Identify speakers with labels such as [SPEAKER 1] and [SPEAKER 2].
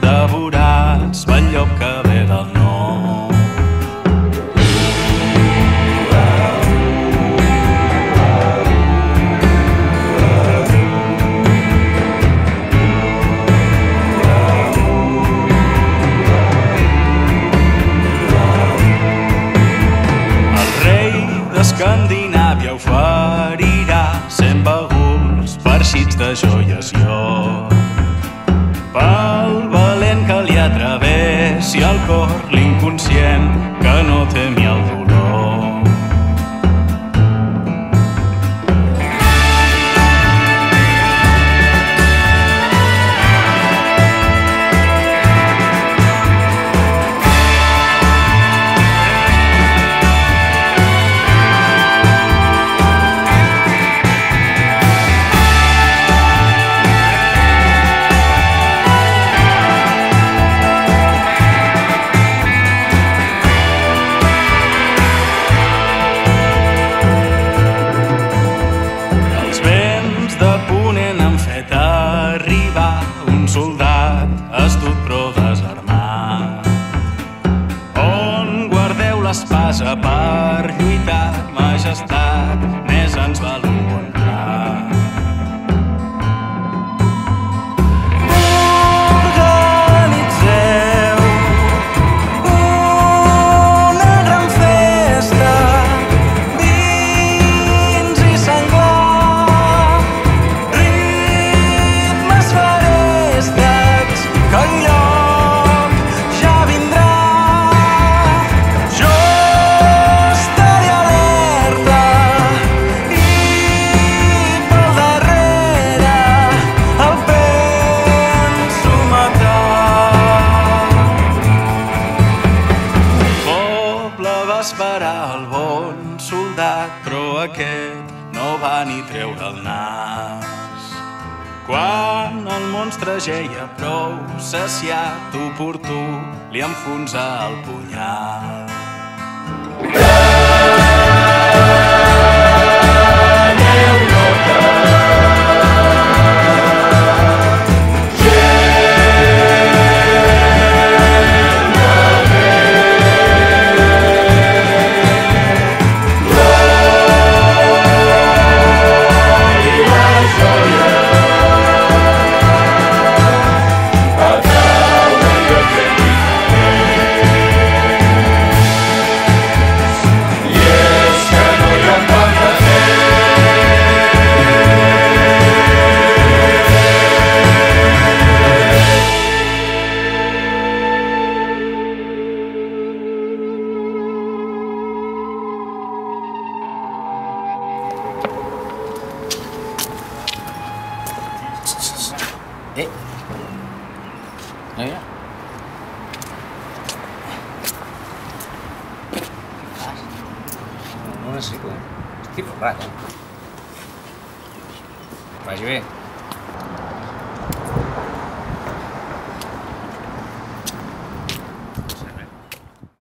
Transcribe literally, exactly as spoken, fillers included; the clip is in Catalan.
[SPEAKER 1] devorats pel llop que ve del nord. El rei d'Escandinàvia oferirà cent baguls farcits de joies i or. Pel valent que li atravessi al cor l'inconscient que no temi el dolor. Soldat astut però desarmat, on guardeu l'espasa per lluitar, majestat, més ens val un bon plat. Organitzeu una gran festa, vins i senglar, ritmes ferestats, que el lloc ja vindrà. Jo estaré alerta i pel darrere el penso matar. El poble va esperar el bon soldat, però aquest no va ni treure el nas. Quan el monstre geia prou saciat, oportú li enfonsa el punyal.
[SPEAKER 2] Eh? Ayo. No necessito, eh? Estic forrat, eh? Vagi bé.